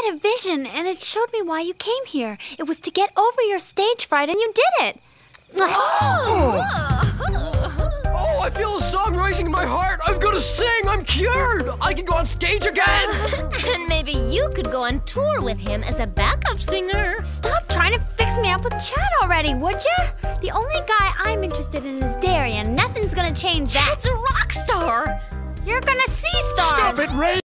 had a vision, and it showed me why you came here. It was to get over your stage fright, and you did it. Oh, I feel a song rising in my heart. I'm gonna sing. I'm cured. I can go on stage again. And maybe you could go on tour with him as a backup singer. Stop trying to fix me up with Chad already, would ya? The only guy I'm interested in is Darian. Nothing's gonna change that. Chad's a rock star. You're gonna see stars. Stop it, Ray.